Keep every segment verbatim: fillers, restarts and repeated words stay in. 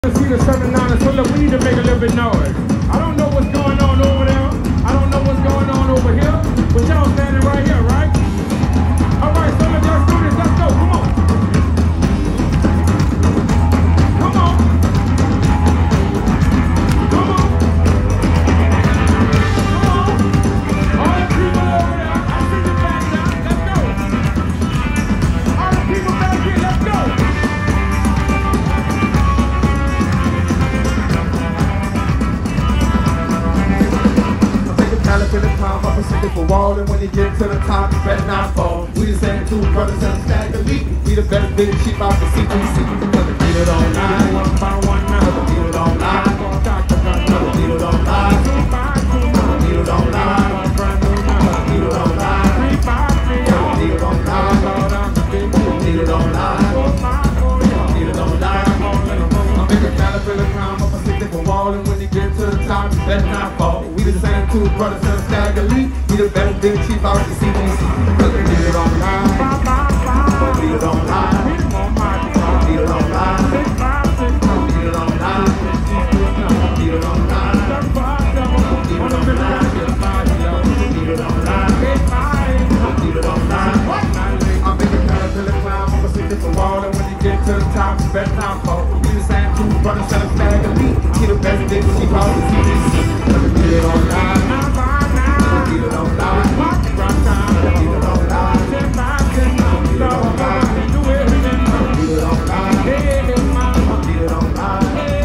See the seventy-nine, so look, we need to make a little bit noise. I don't know what's going on over there. I don't know what's going on over here. But y'all standing right here, right? All right, so look, let's do this. Let's go. Come on. Come on. Come on. Come on. All the people over there, I see you back down. Let's go. All the people back here, let's go. To the climb up a simple wall, and when you get to the top, you better not fall. We the same two brothers and stag elite. We the better big sheep out the C P C. Cause the beat it online, one by one now. Cause the beat it online, cause the beat it online, cause the beat it online, cause the beat it online, cause the beat it online, cause the beat it online, beat it online. I make a caterpillar climb up a simple wall, and when you get to the top, you better not fall. We the same two brothers and stag elite. We the better big chief out the C P C. Cause we beat it online. Beat it online. Beat it online. Beat it online. Beat it online. Beat it online. Beat it online. Beat it online. I make a caterpillar climb up a six different wall, and when you get to the top, you better not fall. We the same two brothers and stag elite. We the best big chief out the C P C. Cause we beat it online. Beat it online. Beat it online. Beat it online. Beat it online. Beat it online. Beat it online.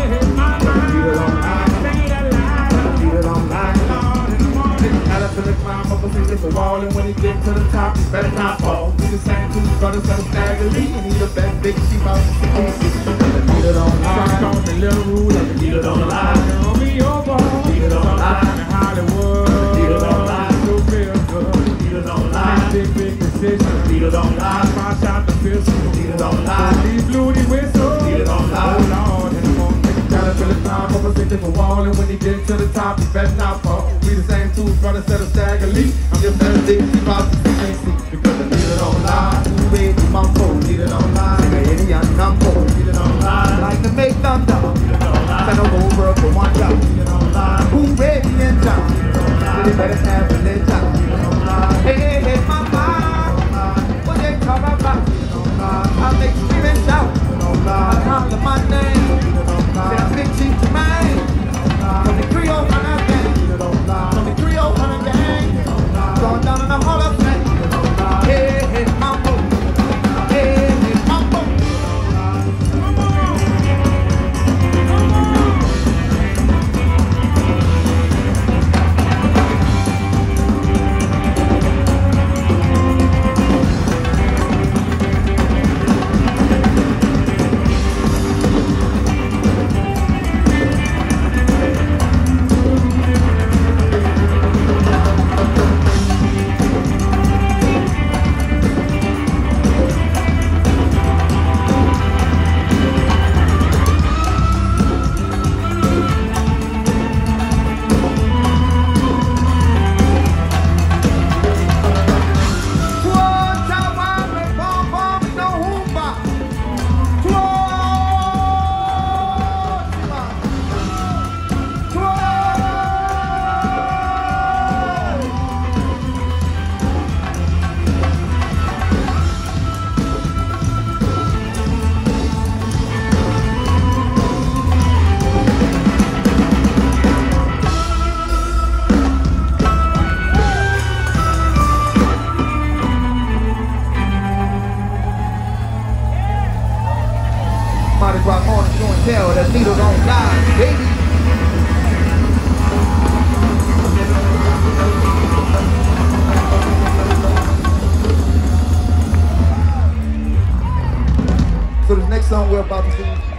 Beat it online. Caterpillar climb up a six different wall, and when you get to the top, you better not fall. We the same two brothers that are stag elite, and he the best big sheep out the C P C. Beat it online. Beat it online. Beat it online. Beat it online. Big, big decision. Beat it online. Watch out the pistol. Beat it online. These bluey whistles. Beat it online. Oh Lord, and won't make a caterpillar climb up a six different wall, and when you get to the top, you better not fall. We the same two brothers that are stag elite. I'm just better big keep out the C P C. Because I beat it online. Ooh, baby, my phone. Beat it online. Any number. Beat it online. Like to make thunder. Beat it online. Send them over for one job. Beat it online. Who ready in town? Beat it online. They better have a little time. Beat it online. Hey, hey, hey, my. I make screaming shout, I holler my name, say I'm big chief to mine, from the Creole Hunter gang, from the Creole Hunter gang, going down in the Hall of Fame, hey, hey, mambo, hey, hey, mambo. Mardi Gras on show and tell that needle don't die, baby. So this next song we're about to sing